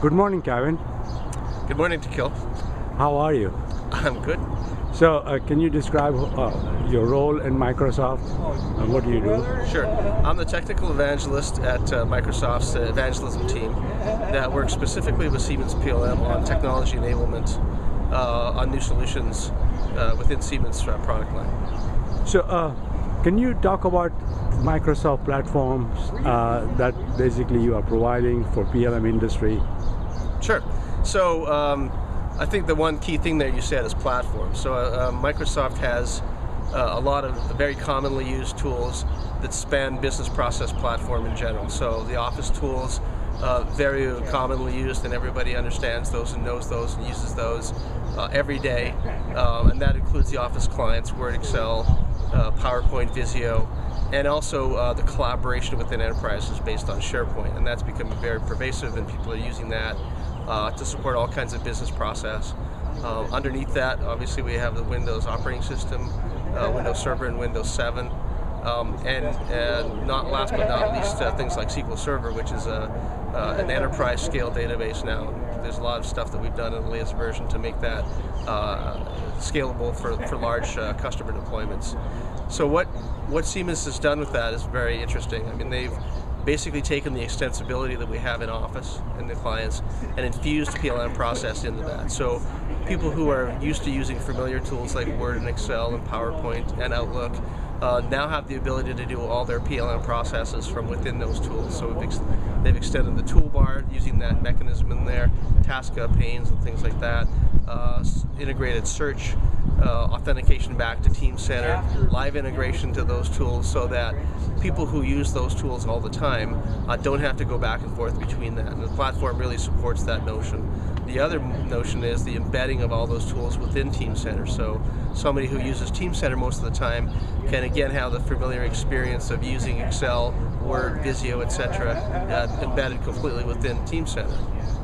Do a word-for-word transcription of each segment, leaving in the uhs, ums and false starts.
Good morning, Kevin. Good morning, Tequil. How are you? I'm good. So, uh, can you describe uh, your role in Microsoft? Uh, what do you do? Sure. I'm the technical evangelist at uh, Microsoft's uh, evangelism team that works specifically with Siemens P L M on technology enablement uh, on new solutions uh, within Siemens uh, product line. So, uh, can you talk about Microsoft platforms uh, that basically you are providing for P L M industry? Sure. So, um, I think the one key thing that you said is platform. So uh, Microsoft has uh, a lot of very commonly used tools that span business process platform in general. So the Office tools, uh, very commonly used, and everybody understands those and knows those and uses those uh, every day. Um, and that includes the Office clients, Word, Excel, uh, PowerPoint, Visio, and also uh, the collaboration within enterprises based on SharePoint. And that's becoming very pervasive, and people are using that Uh, to support all kinds of business process. Um, underneath that, obviously, we have the Windows operating system, uh, Windows Server and Windows seven, um, and, and not last but not least, uh, things like S Q L Server, which is a, uh, an enterprise scale database now. There's a lot of stuff that we've done in the latest version to make that uh, scalable for, for large uh, customer deployments. So what, what Siemens has done with that is very interesting. I mean, they've basically taken the extensibility that we have in Office and the clients and infused P L M process into that. So people who are used to using familiar tools like Word and Excel and PowerPoint and Outlook uh, now have the ability to do all their P L M processes from within those tools. So we've ex they've extended the toolbar using that mechanism in there, task panes and things like that, uh, integrated search, Uh, authentication back to Teamcenter, live integration to those tools so that people who use those tools all the time uh, don't have to go back and forth between that. And the platform really supports that notion. The other notion is the embedding of all those tools within Teamcenter. So somebody who uses Teamcenter most of the time can again have the familiar experience of using Excel, Word, Visio, et cetera, uh, embedded completely within Teamcenter.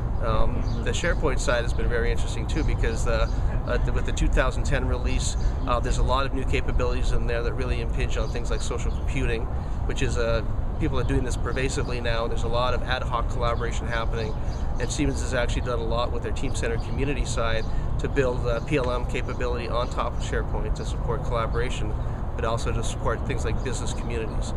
Um, the SharePoint side has been very interesting too, because uh, uh, the, with the two thousand ten release, uh, there's a lot of new capabilities in there that really impinge on things like social computing, which is uh, people are doing this pervasively now. There's a lot of ad hoc collaboration happening, and Siemens has actually done a lot with their Teamcenter community side to build uh, P L M capability on top of SharePoint to support collaboration, but also to support things like business communities.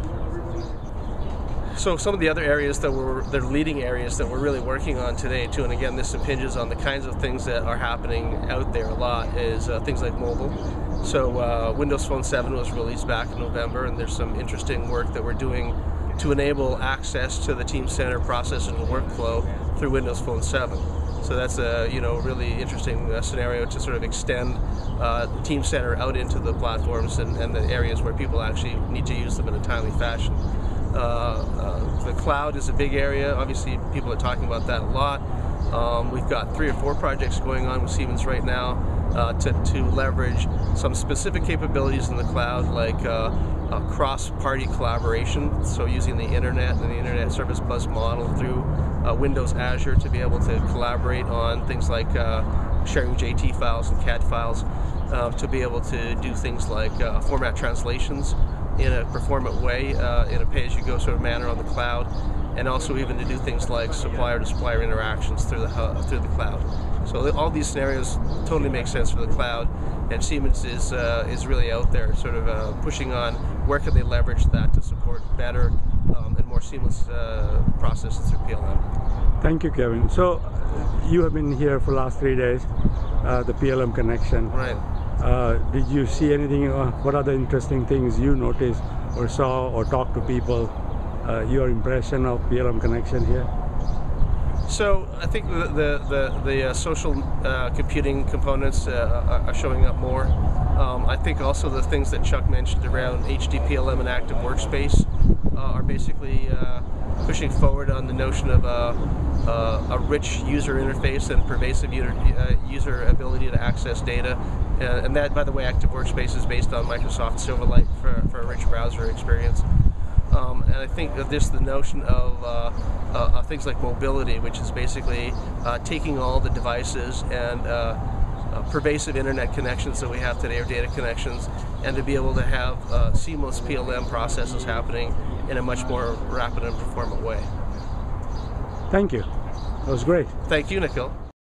So some of the other areas that we're, the leading areas that we're really working on today too, and again this impinges on the kinds of things that are happening out there a lot, is uh, things like mobile. So uh, Windows Phone seven was released back in November, and there's some interesting work that we're doing to enable access to the Teamcenter process and workflow through Windows Phone seven. So that's a you know really interesting uh, scenario to sort of extend uh, Teamcenter out into the platforms and, and the areas where people actually need to use them in a timely fashion. Uh, uh, the cloud is a big area. Obviously, people are talking about that a lot. Um, we've got three or four projects going on with Siemens right now uh, to, to leverage some specific capabilities in the cloud, like uh, uh, cross-party collaboration, so using the internet and the Internet Service Bus model through uh, Windows Azure to be able to collaborate on things like uh, sharing J T files and C A D files, uh, to be able to do things like uh, format translations in a performant way, uh, in a pay-as-you-go sort of manner on the cloud, and also even to do things like supplier-to-supplier interactions through the uh, through the cloud. So th all these scenarios totally make sense for the cloud, and Siemens is uh, is really out there, sort of uh, pushing on where can they leverage that to support better um, and more seamless uh, processes through P L M. Thank you, Kevin. So you have been here for the last three days, uh, the P L M Connection. Right. Uh, did you see anything, uh, what are the interesting things you noticed or saw or talked to people, uh, your impression of P L M Connection here? So I think the, the, the, the uh, social uh, computing components uh, are showing up more. Um, I think also the things that Chuck mentioned around H D P L M and active workspace uh, are basically uh, pushing forward on the notion of a, uh, a rich user interface and pervasive user, uh, user ability to access data. Uh, and that, by the way, Active Workspace is based on Microsoft Silverlight for, for a rich browser experience. Um, and I think that this the notion of uh, uh, things like mobility, which is basically uh, taking all the devices and uh, uh, pervasive internet connections that we have today, or data connections, and to be able to have uh, seamless P L M processes happening in a much more rapid and performant way. Thank you. was great. Thank you, Nikhil.